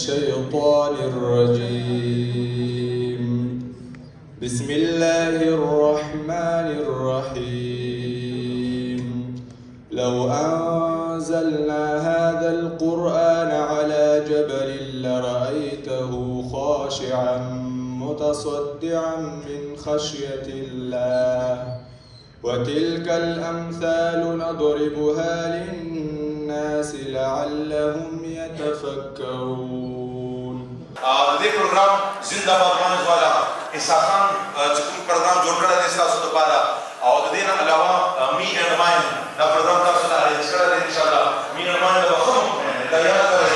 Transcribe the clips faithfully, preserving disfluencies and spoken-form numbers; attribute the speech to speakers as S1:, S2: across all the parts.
S1: الشيطان الرجيم. بسم الله الرحمن الرحيم. لو أنزلنا هذا القرآن على جبل لرأيته خاشعا متصدعا من خشية الله وتلك الأمثال نضربها للناس لعلهم يتفكرون.
S2: دې پروګرام زنده باد باندې والا اساساً چې کوم پروګرام جوړ کړی دی تاسو لپاره او د دې نه علاوه می اینڈ ماین دا پروګرام تاسو ته ارینج کړی دی ان شاء الله. می اینڈ ماین د وخت دا یاد کړئ.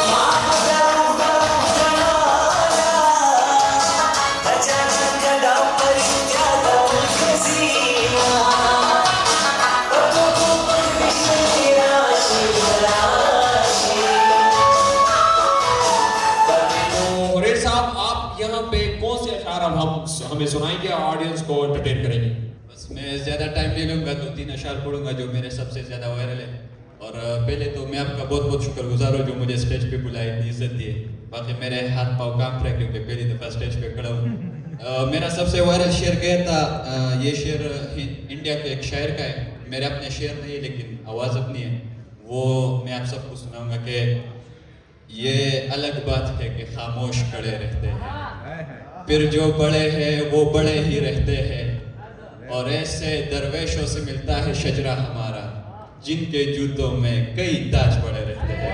S3: हम हमें सुनाएंगे ऑडियंस को एंटरटेन करेंगे।
S4: बस मैं ज़्यादा टाइम ले लूँगा, दो तीन अशार पढ़ूंगा जो मेरे सबसे ज़्यादा वायरल है। और पहले तो मैं आपका बहुत बहुत शुक्रगुजार हूँ जो मुझे स्टेज पे बुलाए, इज्जत दिए। बाकी मेरे हाथ पाँव काम रहे क्योंकि पहली दफ़ा स्टेज पे खड़ा हूँ। मेरा सबसे वायरल शेर गया था, ये शेर इंडिया के एक शायर का है, मेरे अपने शेर नहीं है लेकिन आवाज़ अपनी है, वो मैं आप सबको सुनाऊँगा कि ये अलग बात है कि खामोश खड़े रहते हैं, फिर जो बड़े हैं वो बड़े ही रहते हैं, और ऐसे दरवेशों से मिलता है शजरा हमारा जिनके जूतों में कई ताज पड़े रहते हैं।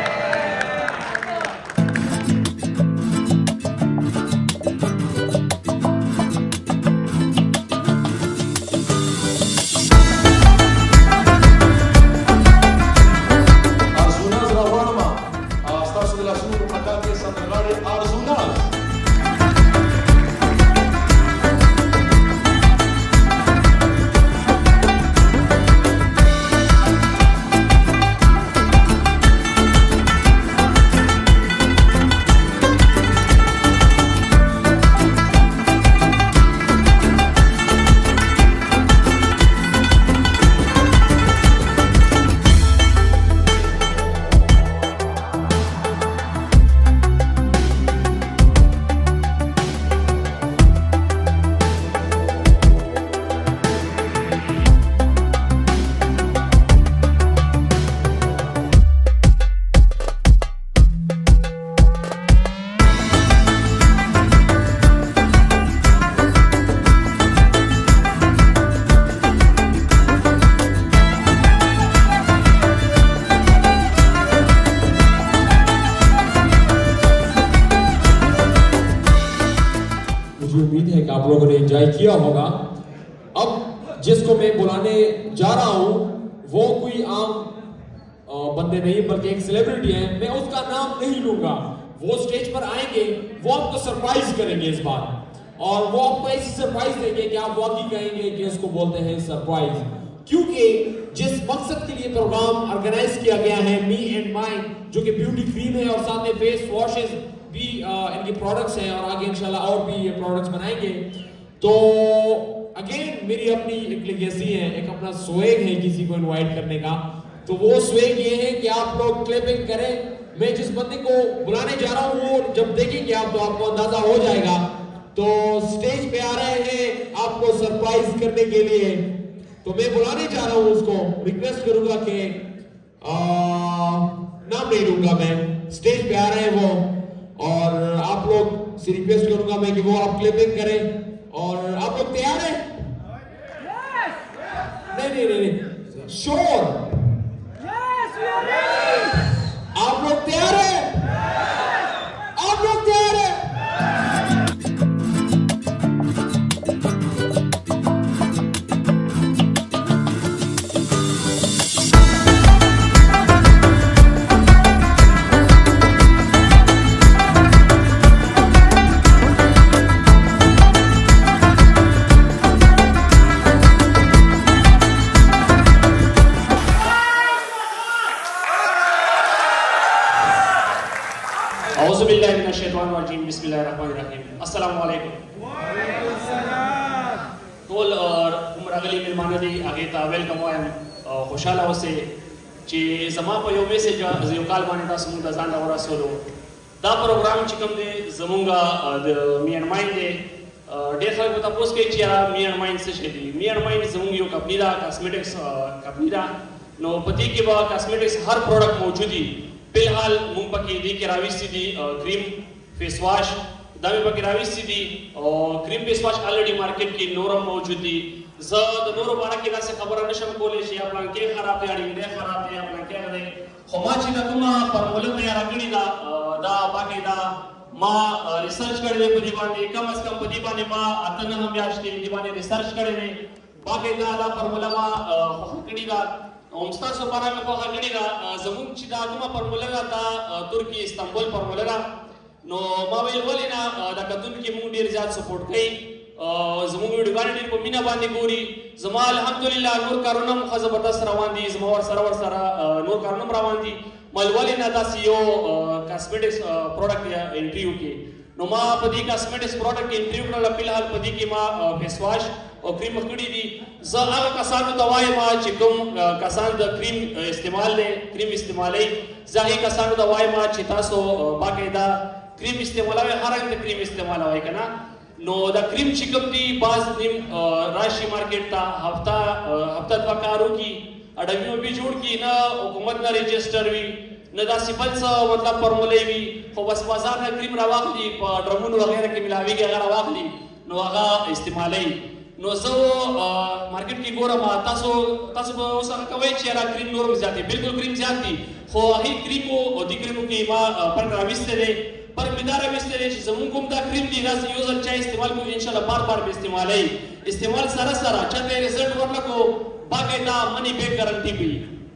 S3: किया होगा। अब जिसको मैं बुलाने जा रहा हूं वो कोई आम बंदे नहीं बल्कि एक सेलिब्रिटी है, मैं उसका नाम नहीं लूंगा। वो स्टेज पर आएंगे, वो आपको सरप्राइज करेंगे इस बार, और वो आपको ऐसी सरप्राइज देंगे कि आप वाकई कहेंगे कि इसको बोलते हैं सरप्राइज। क्योंकि जिस मकसद के लिए प्रोग्राम ऑर्गेनाइज किया गया है मी एंड माइन, जो कि ब्यूटी क्रीम है और साथ में फेस वॉशेस भी इनके प्रोडक्ट्स हैं, और आगे इंशाल्लाह और भी ये प्रोडक्ट्स बनाएंगे। तो अगेन मेरी अपनी एक लेगेसी है, एक अपना स्वेग है किसी को इनवाइट करने का। तो वो स्वेग ये है कि आप लोग क्लैपिंग करें। मैं जिस बंदे को बुलाने जा रहा हूँ वो जब देखेंगे आप तो आपको अंदाजा हो जाएगा। तो स्टेज पे आ रहे हैं आपको सरप्राइज करने के लिए, तो मैं बुलाने जा रहा हूँ उसको। रिक्वेस्ट करूंगा कि नाम नहीं लूंगा मैं, स्टेज पे आ रहे हैं वो, और आप लोग से रिक्वेस्ट करूंगा मैं कि वो आप क्लैपिंग करें। और आप लोग तैयार हैं? yes! नहीं नहीं नहीं श्योर? yes, आप लोग तैयार हैं? yes! आप लोग तैयार हैं?
S5: टोल और उमरागली मेहमान दी आगे ता वेलकम आए खुशहाल से चे जमा पर यो मैसेज जो काल माने ता समूह दा जान और रसोलो دا پروګرام چې کوم دی زمونږه د می اینڈ مایند دی ډېر خلک به تاسو کوي چې یاره می اینڈ مایند څه شي دی. می اینڈ مایند زمونږ یو کمپنی ده، کاسمیټکس کمپنی ده. نو په دې کې به کاسمیټکس هر پروډکټ موجود دي. فلحال مونږ پکې دې کې راوستي دي کریم، فیس واش دا مې پکې راوستي دي او کریم فیس واش الریډي مارکیټ کې نورم موجود دي. زه د نورو باره کې داسې خبره نشم کولی چې یا پلانکې خراب دی، اړینګ دی خراب دی، یا پلانکې دی. خو ما چې دا کومه فارموله تیاره کړې ده دا باقاعده ما ریسرچ کړی دی په دې باندې. کم از کم په دې باندې ما اته نهه میاشتې دې باندې ریسرچ کړی دی. باقاعده دا فارموله ما خوښه کړې ده او ستاسو لپاره مې خوښه کړې ده. زموږ چې دا کومه فارموله ده دا ترکیې استانبول فارموله ده. نو ما ویل ولې نه دا کتونکي موږ ډېر زیات سپورټ کوي، زموږ ویډیوګانې ډېر په مینه باندې ګوري. زما الحمدلله نور کارونه هم ښه زبردست روان دي، زما ورسره ورسره نور کارونه هم روان دي. ما ویل ولې نه داسې یو کاسمیټکس پروډکټ انټرویو کې. نو ما په دې کاسمیټکس پروډکټ کې انټرویو کړله. فلحال په دې کې ما فیس واش او کریم کړي دي. زه هغه کسانو ته وایم چې کوم کسان د کریم استعمال دی کریم استعمالوي، زه هغې کسانو ته وایم چې تاسو باقاعده کریم استعمالوئ، هر رنګ د کریم استعمالوئ که نه. نو دا کریم چې کوم دي بعض نیم راشي مارکیټ ته هفته هفته دوه کار وکړي، اډمي وبي جوړ کړي، نه حکومت نه رجسټر وي نه داسې بل څه مطلب فارمولې وي، خو بس بازار نه کریم راواخلي په ډرمونو وغیره کې ملاویږي هغه راواخلي نو هغه استعمالوي. نو زه مارکیټ کې ګورم تاسو تاسو به اوس هغه کوئ چې یاره کریم نور زیات دي. بالکل کریم زیات دي، خو هغې کریمو او دې کریمو کې ما فرق راوستی دی. فرق مې دا راوستی دی چې زمونږ کوم دا کریم دي داسې یو ځل چا استعمال کوي انشاءالله بار بار به استعمالوي. استعمال سره سره چا ته رزلټ ورنکړو باقاعده منی بیک ګارنټي کوي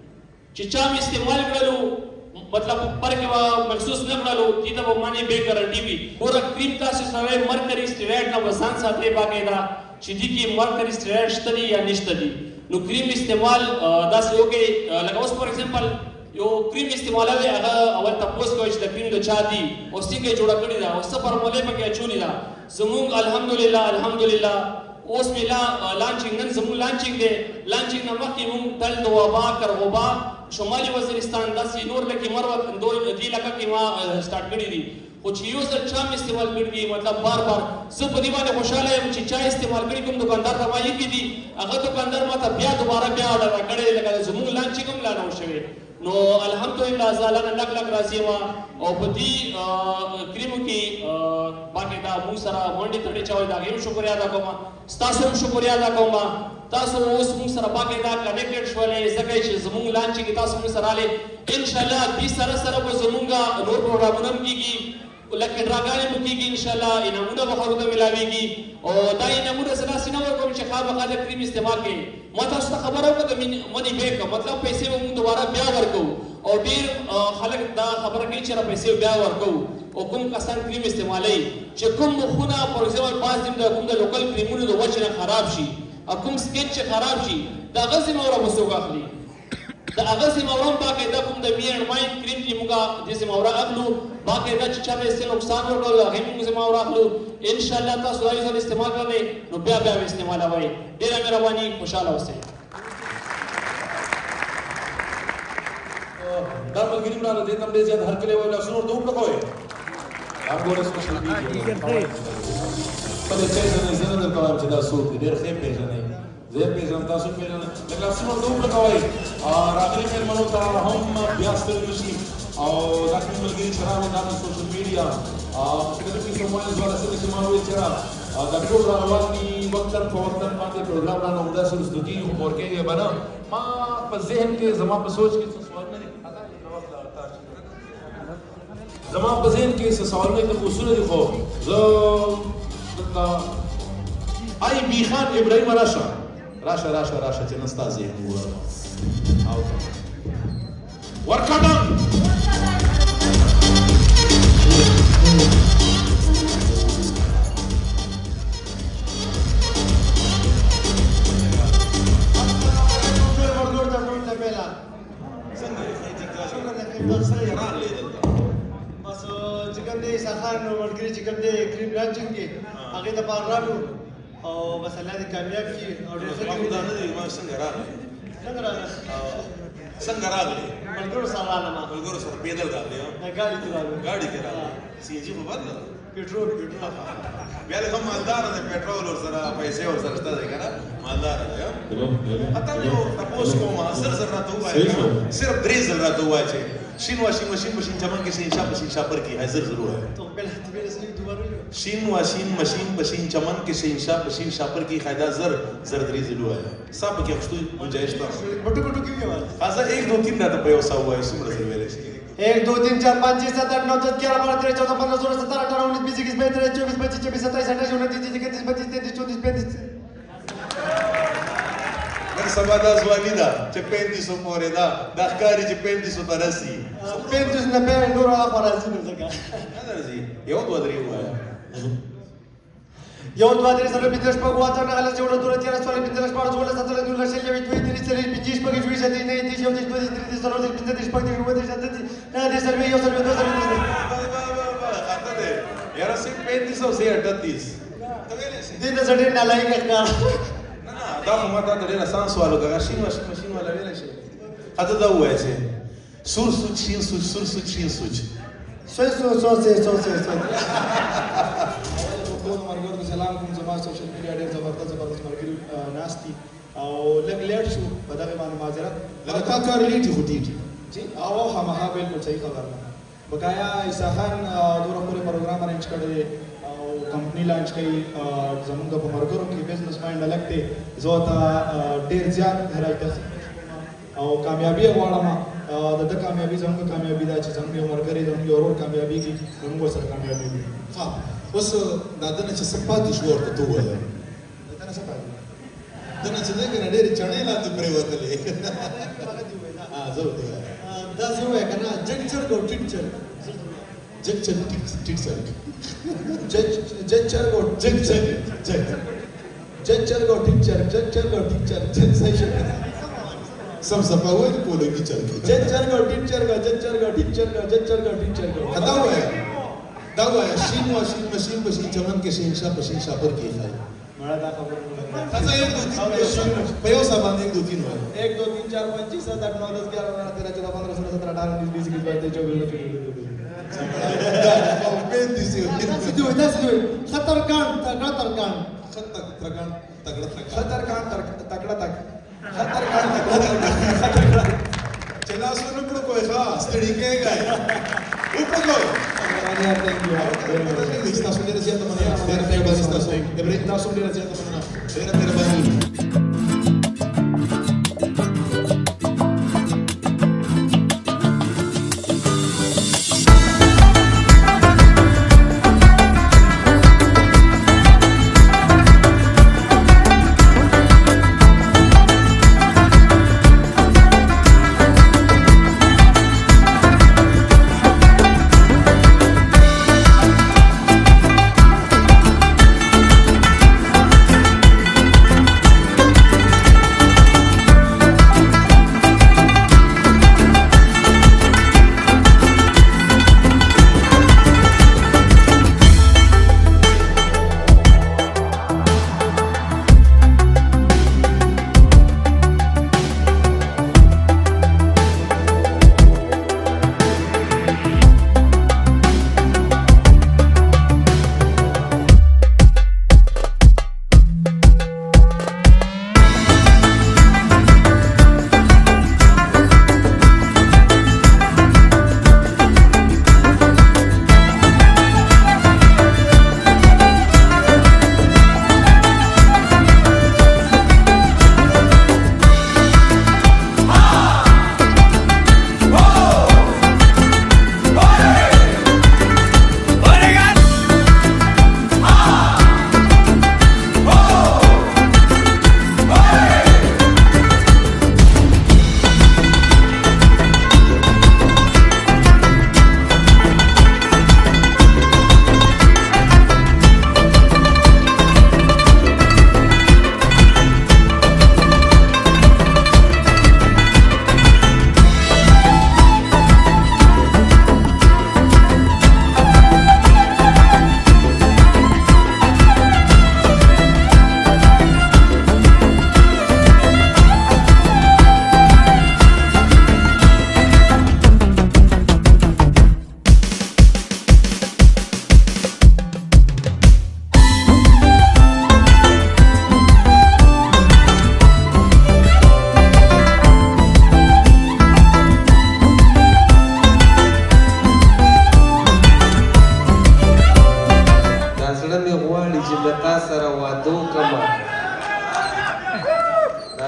S5: چې چا مې استعمال کړلو مطلب فرق محسوس نه کړلو دې ته به منی بیک ګارنټي وي. ګوره کریم تاسو سره مرکري سټیرايډ نه به ځان ساتئ باقاعده چې دې کې مرکري سټیرايډ شته دي یا نشته دي. نو کریم استعمال داسې وکړئ لکه اوس فار ایگزامپل یو کریم استعمالوي هغه اول تپوس کوئ چې د کریم د چا دي او څنګه یې جوړه کړې ده او څه فارمولې پکې اچولې ده. زموږ الحمدلله الحمدلله اوس مې لا لانچینګ نن زموږ لانچینګ دی. لانچینګ نه مخکې موږ تل د وبا کرغوبا شمالي وزیرستان داسې نور لکې مروت دې علاقه کې ما سټارټ کړي دي. خو چې یو ځل چا مې استعمال کړي دي مطلب بار بار زه په دې باندې خوشحاله یم چې چا استعمال کړي کوم دکاندار ته ما ایښي دي هغه دکاندار ما ته بیا دوباره بیا اډر راکړی دی لکه زموږ لانچینګ هم لا نه و شوی. نو الحمدلله زه لک لک راضي یم او په دې کریمو کې باقاعده موږ سره منډې تړې چا وایي د هغې هم شکریه ادا کوم، ستاسو هم شکریه ادا کوم. تاسو اوس موږ سره باقاعده کنیکټډ شولې ځکه چې زموږ لانچینګ کې تاسو موږ سره راغلې. انشاءالله دې سره سره به زموږ نور پروګرامونه هم کېږي لکه ډراګانې به کېږي انشاءالله، انعامونه به خلکو ته میلاویږي او دا انعامونه زه داسې نه ورکوم چې خامخا د کریم استعمال کوي. ما تاسو ته خبره وکړه د منی بیک مطلب پیسې به موږ دوباره بیا ورکوو او ډېر خلک دا خبره کوي چې را پیسې بیا ورکوو او کوم کسان کریم استعمالوي چې کوم مخونه فار ایگزامپل بعض دیم د کوم د لوکل کریمونو د وجې نه خراب شي او کوم سکیچ چې خراب شي د هغه ذمه به څوک اخلي؟ د هغه ذمه هم باقاعده کوم د می اینډ مایند کریم چې موږ دې ذمه اخلو باقاعده چې چا به څه نقصان ورکړو هغې موږ ذمه اخلو. انشاءالله تاسو دا یو ځل استعمال کړئ نو بیا بیا به استعمالوئ. ډېره مهرباني، خوشحاله اوسئ.
S6: دا ملګري مراله دې ته هم ډېر زیات هرکلی وایي لاسونه ورته وپړکوئ. همګوره سوشل میډیا خپلې پېژنئ، زه نه درته وایم چې دا څوک دی، ډېر ښه پېژنئ، زه یې پېژنم تاسو پېژنئ. لږ لاسونه ورته وپړکوئ. راغلي مېلمنو ته هم بیا ستړي نه شي او دا کوم ملګري چې راغلي دا د سوشل میډیا ټلویزیون موبایل والا څه چې ما وویل چې دا ټول را روان دي وختن په وختن باندې پروګرام رانه همداسې وروسته کېږي خو مور کېږي به نه. ما په ذهن کې زما په سوچ کې څه سوالونه دي زما په ذهن کې څه سوالونه دي اصونه دي خو زه دلته ای بي خان ابراهیم راشه راشه راشه راشه چې نه ستا ذهن وګوره او ورکړم
S7: کریم لانچینګ کې هغې ته پاره راغلو او بس الله دې کامیاب کړي او ډېر ښه کړي.
S2: ما څنګه راغلی
S6: څنګه راغلی
S7: ملګرو سره راغلم
S6: ملګرو سره پیدل راغلی
S7: نه ګاډي کې راغلم
S6: ګاډي کې راغلی سی ان جي په بدله
S7: پټرول پټرول
S6: بیا له هم مالدار دی پټرول ور سره پیسې ور سره شته دی کنه مالدار دی اته یو تاسو کوم سر سر راته وایي صرف درې ځل راته وایي چې شین واشین ماشین ماشین چمن کې شین شاپ شین شاپر کې حاضر ضرور ہے
S7: تو پہلے تو پہلے سے دوبارہ
S6: شین واشین ماشین ماشین چمن کې شین شاپ شین شاپر کې قاعده زر زر درې ضرور ہے سب کې خشتو گنجائش تا
S7: بټو بټو کې وایي
S6: خاصه एक दो तीन راته په یو ساو وایي څومره ځل ویلې شي
S7: एक दो तीन चार पाँच छः सात आठ नौ दस ग्यारह बारह तेरह चौदह पंद्रह सोलह सत्रह अठारह उन्नीस बीस इक्कीस बाईस तेईस चौबीस पच्चीस छब्बीस सत्ताईस अट्ठाईस उनतीस तीस इकतीस बत्तीस तैंतीस चौंतीस पैंतीस
S6: سبا دا ځواني ده چې پینتیس پورې ده دا ښکاري چې پینتیس ته رسي
S7: پینتیس نه پې نور هغه راځي نو ځکه
S6: نه راځي یو دوه درې ووایه
S7: یو دوه درې څلور پنځه شپږ اووه اتۀ نهه لس یوولس دولس دیارلس څوارلس پنځلس شپاړس اوولس اتلس نولس شل یوویشت دوهویشت درې څلوېښت پنځه شپږ شپږ شپږ نهه دېرش یو دېرش دوه دېرش درې دېرش څلور دېرش پنځه دېرش شپږ دېرش اووه دېرش اته دېرش نهه دېرش څلوېښت یو څلوېښت دوه څلوېښت
S6: خاطر دی یاره صرف پینتیس او سي اٹھتیس ته ویلې شي
S7: دې ته څه ډېر نالایق ښکار
S6: دا خو ما ته ډېر آسان سوال وکړه شین واشین ماشین والا ویلی شي اته دا ووایه چې سور سوچ شین سوچ سور سوچ شین سوچ
S7: سوی سو سو سي سو سي سو
S8: ټولو ملګرو سلام کوم زما سوشل میډیا ډېر زبردست زبردست ملګري ناست دي او لږ لیټ شو په دغه باندې معذرت لکه کا کار لیټ خو ټیټ جی او هماغه بالکل صحیح خبره بقایا عیسی خان دوره پورې پروګرام ارینج کړی کمپنی لانچ کړي زموږ په مرګرو کې بزنس مایند الګ دی زه ته ډېر زیات هرایته او کامیابی غواړم د د کامیابی زموږ کامیابی دا چې زموږ یو مرګري زموږ یو ورور کامیابی کی زموږ سره کامیابی وي
S6: ها اوس دا دنه چې سپاتې شو ورته ته ووایه
S8: دا نه څه پاتې
S6: دنه چې دی کنه ډېرې چڼې لاندې پرېوتلې زه ورته وایم
S7: دا څه وایي که نه جګ چرګ او ټیټ چرګ
S6: جګ چرګ ټیټ چرګ
S8: جج جج چرګ او
S6: جګ چرګ جګ
S8: جج چرګ او ټیټ چرګ جج چرګ او ټیټ چرګ جج صحیح شو
S6: سم صفاوي پولګي چرګ
S8: جج چرګ او ټیټ چرګ جج چرګ او ټیټ چرګ جج چرګ او ټیټ چرګ
S6: دا وایه دا وایه شین واشین ماشین ماشین چمن کې شین شاپ شین شاپر کې ښایي
S7: مړه دا خبره
S6: اچھا ایک دو تین په یو سا باندې ایک دو تین وایه
S8: एक दो तीन चार पाँच छः सात आठ नौ दस ग्यारह बारह तेरह चौदह पंद्रह सोलह सत्रह अठारह उन्नीस बीस इक्कीस बाईस तेईस चौबीस
S6: پینتیس یو
S7: داسې دی وایي داسې دی وایي خطر کان تکړه ترکان
S6: خطر ترکان تکړه
S8: خطر کان تکړه تک خطر کان تکړه
S6: چې لاس ونه کړو کوی ښه ستړي کېږئ وکړو
S8: تاسو ډېره زیاته مننه ډېره مهرباني ستاسو ابراهیم تاسو ډېره زیاته مننه
S6: ډېره مهرباني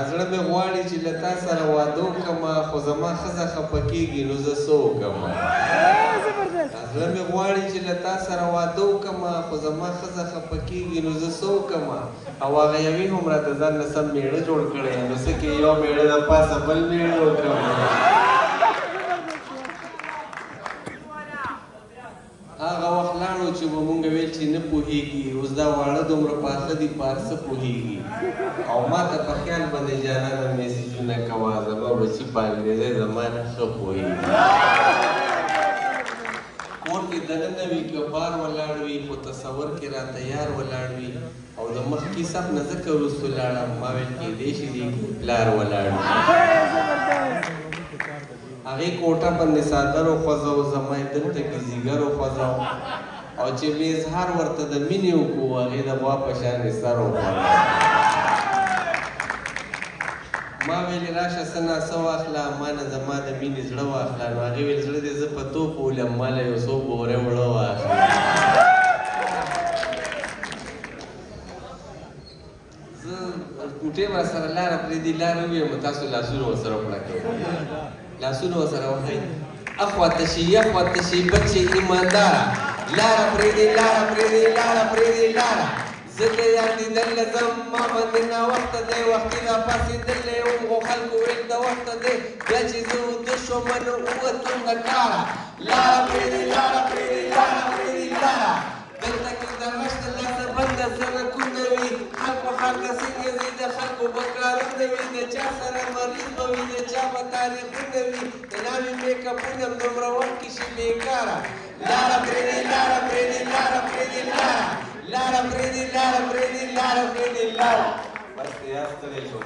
S9: زړه مې غواړي چې له تا سره واده وکړمه خو زما ښځه خفه کېږي نو زه څه وکړمه زړه مې غواړي چې له تا سره واده وکړمه خو زما ښځه خفه کېږي نو زه څه وکړمه او هغه یوې هم راته ځان نه سم مېړه جوړ کړی نو څه کې یو مېړه د پاسه بل مېړه وکړم هغه وخت لاړو چې به مونږ ویل چې نه پوهېږي اوس دا واړه دومره پاخه دي په هر څه پوهېږي او ما ته په خیال باندې جانانه میسیجونه کوه زما بچي په انګریزۍ زما نه ښه پوهېږي کور کې دننه وي که بار ولاړ وي خو تصور کې راته یار ولاړ وي او د مخکې صف نه ځکه وروستو لاړم ما ویل کېدی شي دې کې پلار ولاړ وي هغې کوټه باندې څادر وخوځو زما یې دلته کې ځیګر وخوځو او چې مې اظهار ورته د مینې وکړو هغې د غوا په شانې سر وخوځو ما ویلې راشه څه ناڅه واخله ما نه زما د مینې زړه واخله نو هغې ویل زړه دې زه په توپ ولم ما له یو څو بورې وړه واخله زه کوټې ورسره لاره پرېږدي لاره وویم تاسو لاسونه ورسره پړکوئ لاسونه ورسره وهئ اخواته شي اخواته شي بچې ایمانداره لاره پرېږدي لاره پرېږدي لاره پرېږدي لاره زه د یادېدل نه ځم ما باندې ناوخته دی وختي راپاڅېدلی وم خو خلکو ویل د وخته دی بیا چې زه وده شوم نو ووتم د کاره لاره پرېږدي لاره پرېږدي لاره پرېږدي لاره دلته کې د مشته لاسه بنده سړکونه وي خلکو ښار ته څنګه ځي د خلکو به کارونه وي د چا سره مریض به وي د چا به تاریخونه وي د ناوې میکاپونه هم دومره وخت کې شي بېکاره لاره پرېږدي لاره پرېږدي لاره پرېږدي لاره لاره پرېږدي لاره پرېږدي لاره پرېږدي لاره بس یا ستړی شوم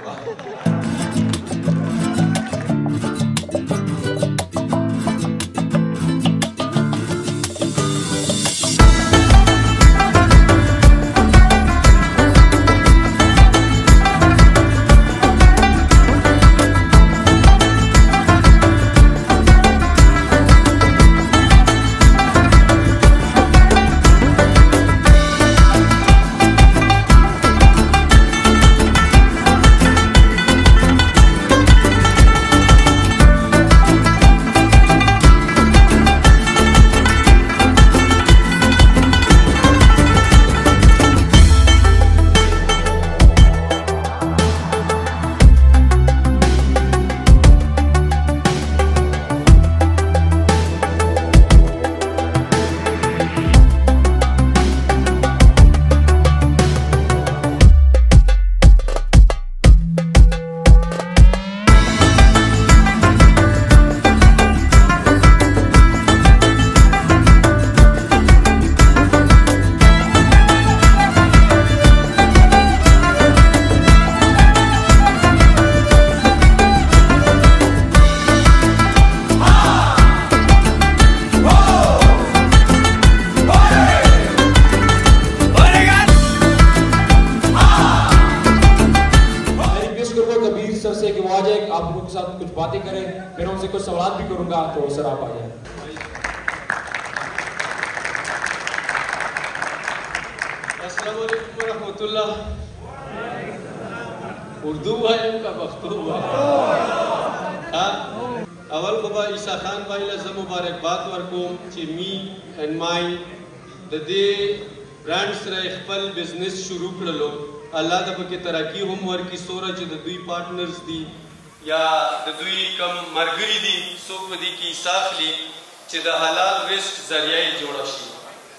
S9: الله د پکې ترقی هم ورکړي څومره چې د دوی پارټنرز دي یا د دوی کم ملګري دي څوک په دې کې حصه اخلي چې د حلال رزق ذریعه یې جوړه شي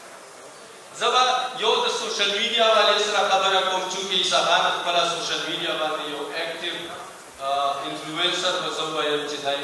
S9: زه به یو د سوشل میډیا والې سره خبره کوم چونکې عیسی خان خپله سوشل میډیا باندې یو اکټیو انفلوئنسر به زه ووایم چې دی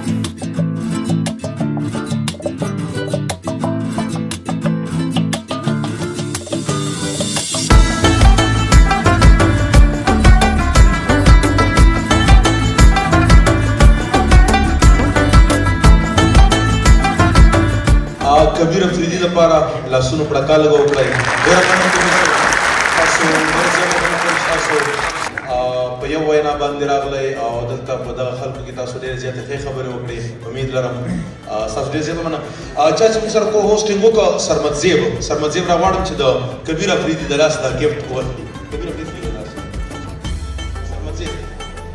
S2: کبیر افریدي لپاره لاسونو پړکا لږه وکړئ ډېره مننه کوم تاسو ډېر زیات تاسو په یو وینا باندې راغلی او دلته په دغه خلکو کې تاسو ډېرې زیاتې ښې خبرې وکړې امید لرم ستاسو ډېر زیاته مننه چا چې موږ سره کو هوسټینګ وکړه سرمدزیب سرمدزیب راغواړم چې د کبیر افریدي د لاس دا ګفټ ورکړي کبیر افریدي د لاس سرمدزیب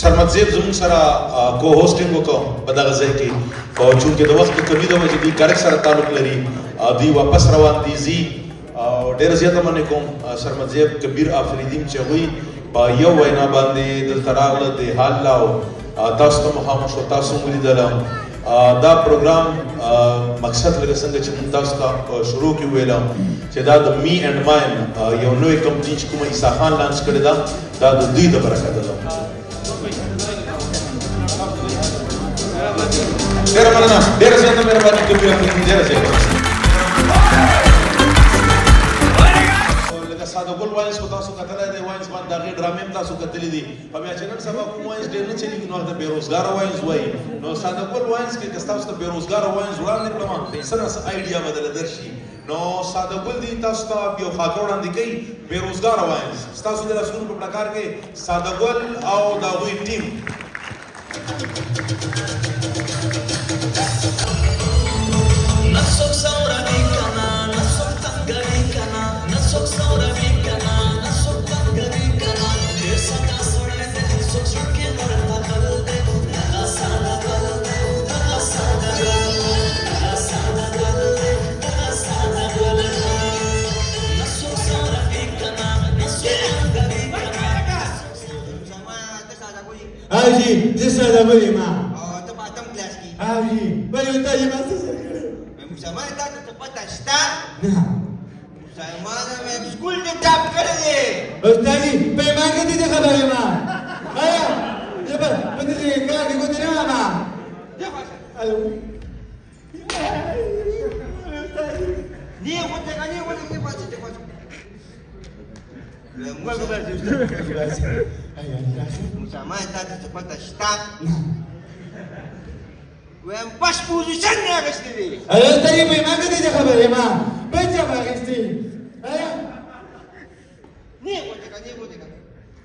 S2: سرمد زیب زمون سره کو هوسټینګ وکړو په دغه ځای کې او چونکې د وخت کمی د وجې دوی کرک سره تعلق لري دوی واپس روان دي ځي او ډېره زیاته مننه کوم سرمد زیب کبیر آفریدیم چې هغوی په یو وینا باندې دلته راغله د حال لاو تاسو ته مخامخ شو تاسو مو لیدله دا پروګرام مقصد لکه څنګه چې موږ تاسو ته شروع کې ویله چې دا د می اینډ ماین یو نوې کمپني چې کومه عیسی خان لانچ کړې ده دا د دوی د برکته ده ډېره مننه ډېره زیاته مهرباني کوي ډېره زیاته لکه ساده ګل واینس خو تاسو کتلی دی واینس باندې د هغې ډرامې هم تاسو کتلي دي خو بیا چې نن سبا کوم واینس ډېر نه چلېږي نو هغه بېروزګاره واینس وایي نو ساده ګل واینس کې که ستاسو ته بېروزګاره واینس وړاندې کړم څه نه څه آیډیا به درله درشي نو ساده ګل دی تاسو ته یو خاطر وړاندې کوي بېروزګاره واینس ستاسو د لاسونو په پلکار کې ساده ګل او د هغوی ټیم
S10: Nasok saura bikana, nasok tanga bikana, nasok saura bikana, nasok tanga bikana. Jesa ka sore de, sok shoke marta kalde, naga sada kalde, naga sada kalde, naga sada kalde, naga sada kalde. Nasok saura bikana, nasok tanga bikana. Sama tu sada kuli.
S7: Haji, tu sada kuli ma.
S10: Oh, tu patam kelas ki.
S7: Haji, baru tadi masih.
S10: Sama tak cepat start. Nah. Saya mana mem school ke tap kare de.
S7: Ustaz ji, memang ke tidak khabar ya ma. Ayah, cepat, betul je kan di kota mana ma. Halo. Ni aku tengah ni aku tengah baca cepat. Gua gua baca Ustaz. Ayah, sama tak cepat start. وين باش بوزيشن يا غشتي انا تاني ما قد يجي خبر يا ما بنجا ما غشتي ايوه
S10: ني قلت لك ني قلت لك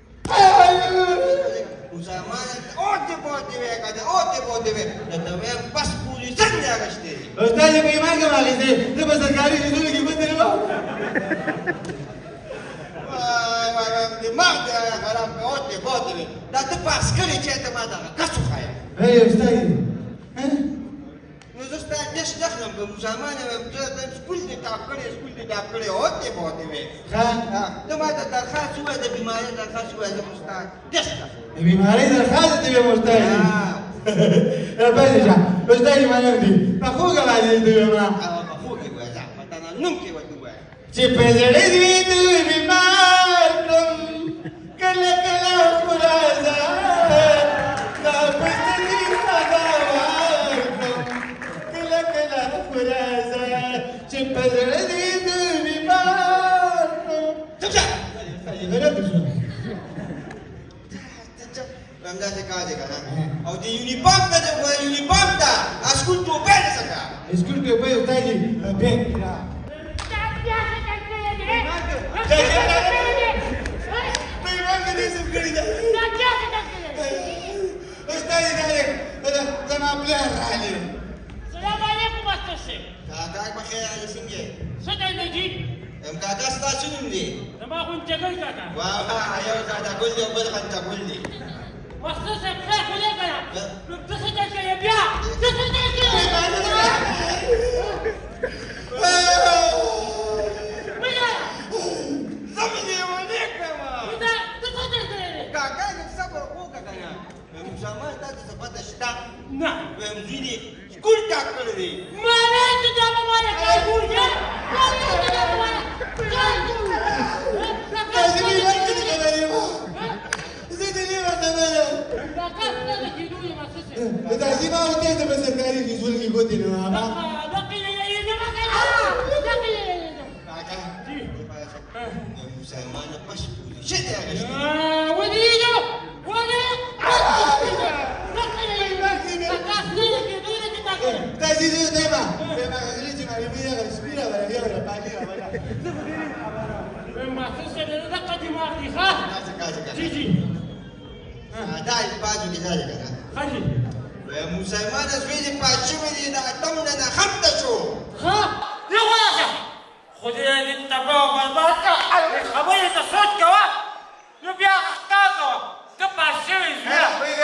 S10: وزمان اوتي بوتي ويا كده اوتي بوتي ويا ده وين باش بوزيشن يا غشتي
S7: استاذ ما ما قال غشتي ده بس الكاري يقول لك بدل ما
S10: واي واي دماغ يا كلام اوتي بوتي ده تباس كلي جت ما ده كسو خايا
S7: ايوه استاذ
S10: نو زه ستا دش دخلم په زمانه زه د سکول دې ټاپ کړی سکول دې ټاپ کړی اوتې بوتې وې ښه ته ما ته درخواست ووایه د بیمارۍ درخواست ووایه زه مو ستا دش دخلم
S7: د بیمارۍ درخواست دې وې مستاهل بله جا استاد منم دي په خوږه باندې دې ما
S10: په خوږه وایه ځه په تا نوم کې ورته ووایه
S7: چې په زړه دې دې بیمار کړم کله کله خو راځه دا پستې ساده چې په زړه دې د بیمار کړم
S10: چپ همداسې کار دی که نه او د یونیفارم ته د یونیفارم ته اسکول ټوپۍ دې څه کړه
S7: اسکول ټوپۍ استاد جي بیگ استاد جي زما پلار راغلی
S11: السلام علیکم مستر صاحب
S10: کاکا بخیر علي څنګه
S11: څه دی نو جي
S10: ام کاکا ستاسو نوم دی
S11: زما غونډه ګل کاکا
S10: واه یو کاکا ګل دی او بل غونډه ګل دی
S11: مستر صاحب خیر خو دې کړه نو څه څه کوي بیا څه څه کوي مینه
S10: زمینه ونه کما
S11: دا څه څه کوي
S10: کاکا نو صبر وکړه کنه نو زما تاسو څه پته شته
S11: نه
S10: ویم زیدي سکول ټاک کړی دی
S11: مانا ته دا به مانا کوي ګورځه
S7: تعزيم او تهدى بس الكاري في زول كي قلت له ما
S11: دقي يا ما كان دقي
S10: كاكا مسلمان باش شد يا غشتي
S11: وديجو ودي
S7: تعزيم دايما دايما غليتي مع اليمين غشبيره ولا غير ولا باقي ولا
S11: ما تسال دقه دماغي خا جيجي
S10: داي باجو كده كده
S11: خلي
S10: مسلمان زویل پاچوي دي دا تم نه خمته شو
S11: ها یو واشه خدای دې تباہ برباد کا خبره ته سوچ کوا نو بیا اختا کوا ته پاچوي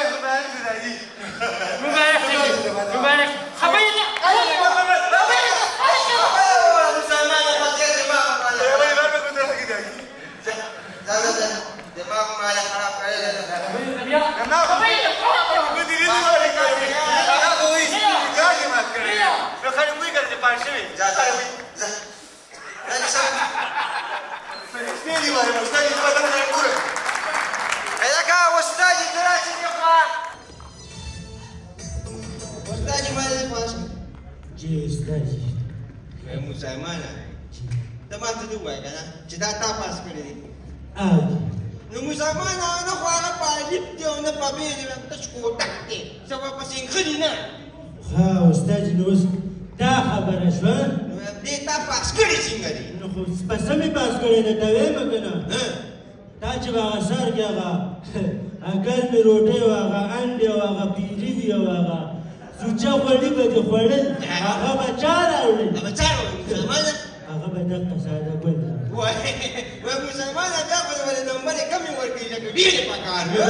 S12: سپېلې وایم استاد زه به دلته ګورم لکه استاد ته راشي دې خوا استاد ما دې خوا شه
S13: جی استاد
S12: مسلمانه ته ما ته دې ووایه که نه چې دا تا پاس کړی دی نو مسلمانه نه خو هغه په الف دی او نه په ب دی تش کوټک دی څه به پسې نښلي نه
S13: ها استاد نو اوس دا خبره شوه
S12: نو دې تا پاس کړی څنګه دی
S13: نو خو په څه مې پاس کړی دی ته ویمه که نه تا چې به هغه سر کې هغه اګل مې روټۍ او هغه انډې او هغه پیري وي او هغه سوچه غوړي به دې خوړل هغه به چا راوړل
S12: هغه چا راوړل مسلمانه
S13: هغه به دقه ساده ګل
S12: وای وای مسلمانه بیا به ولې نمبرې کمې ورکوي لکه ډېرې پکار وي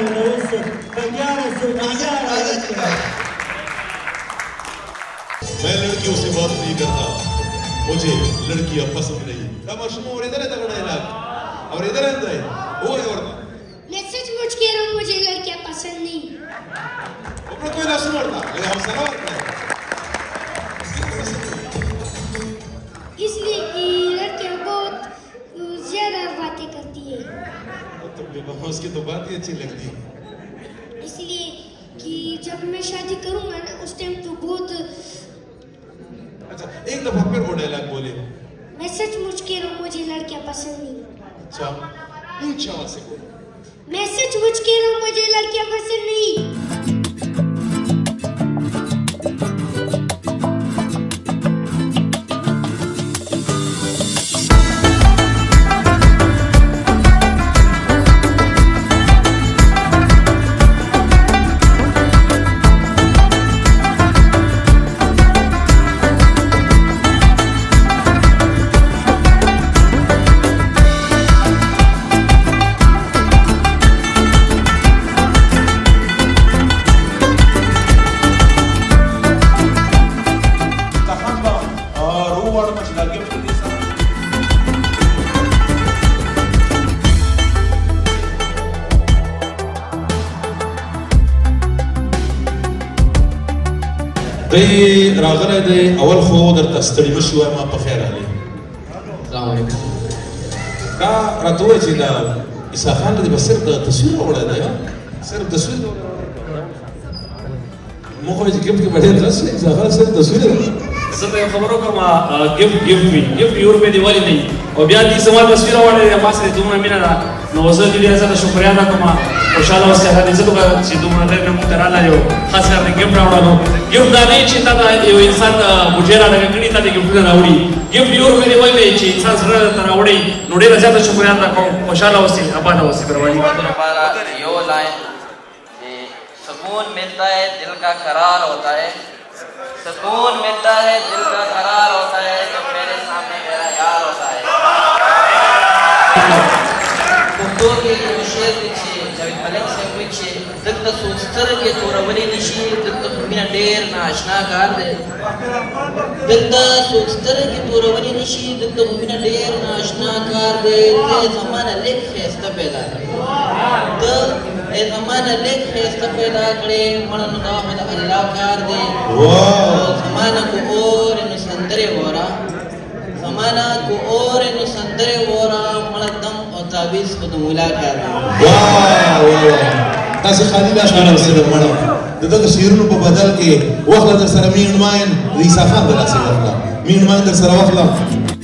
S6: मैं लड़कियों से बात नहीं करता मुझे लड़कियां पसंद नहीं तमाशा और इधर है तगड़ा इलाज और इधर अंदर है वो है और
S14: मैं सचमुच कह रहा हूँ मुझे लड़कियां पसंद नहीं
S6: ऊपर कोई ना सुनता लेकिन हम सवाल करें
S14: इसलिए कि लड़कियां बहुत ज्यादा बातें करती है
S6: तो उसकी तो बात ही अच्छी लगती है
S14: इसलिए कि जब मैं शादी करूंगा ना उस टाइम तो बहुत
S6: अच्छा एक दफा फिर वो डायलॉग बोले
S14: मैं सचमुच कह रहा हूँ मुझे लड़कियां पसंद नहीं
S6: अच्छा ऊंचा आवाज से बोलो
S14: मैं सचमुच कह रहा हूँ मुझे लड़कियां पसंद नहीं
S6: دی راغلی دی اول خو درته ستړي مه شي وایم ما په خیر راغلی
S15: السلام علیکم
S6: دا راته ووایه چې دا عیسی خان له دې به صرف د تصویر راوړی دی صرف تصویر موږ وایو چې ګفټ کې به ډېر ښه شي عیسی خان صرف تصویر دی
S5: زه به یو خبره وکړم ګفټ ګفټ وي ګفټ یو روپۍ دې ولې نه وي او بیا دې زما تصویر راوړی دی ما سره دومره مینه ده نو زه دې ډېره زیاته شکریا ادا کوم خوشحاله اوسئ هغه زه به چې دومره ډېر مې موږ ته راغلی یو خاص کر دې ګفټ راوړلو ګفټ دا نه چې تا ته یو انسان بوټۍ راډکه کړي تا دې ګفټونه راوړي ګفټ یو روپۍ دې ولې چې انسان زړه ته راوړي نو ډېره زیاته شکریا ادا کوم خوشحاله اوسئ آباد اوسئ برابري
S15: यो लाइन सुकून मिलता है दिल का करार होता है सुकून मिलता है दिल का करार होता है जब मेरे सामने मेरा यार होता है उर्दू के शेर लिखे जावेद मलिक से लिखे दिल तो सोचतर के तोरवली निशी दिल तो मिना ढेर ना आशना कार दे दिल तो सोचतर के तोरवली निशी दिल तो मिना ढेर ना आशना कार दे ये ज़माना लिख खस्ता पैदा तो ये ज़माना लिख खस्ता पैदा करे मन ना खुदा अल्लाह कार दे ज़माना को और इन संदरे वोरा ज़माना को और इन संदरे वोरा मलदम और ताबीज़ को तो मुलाकात
S6: वाह वाह تاسو خالي لا شغله سره مړه دغه شیرونو په بدل کې وخت در سره مين ماين عیسی خان دراسه وکړه مين ماين در سره وکړه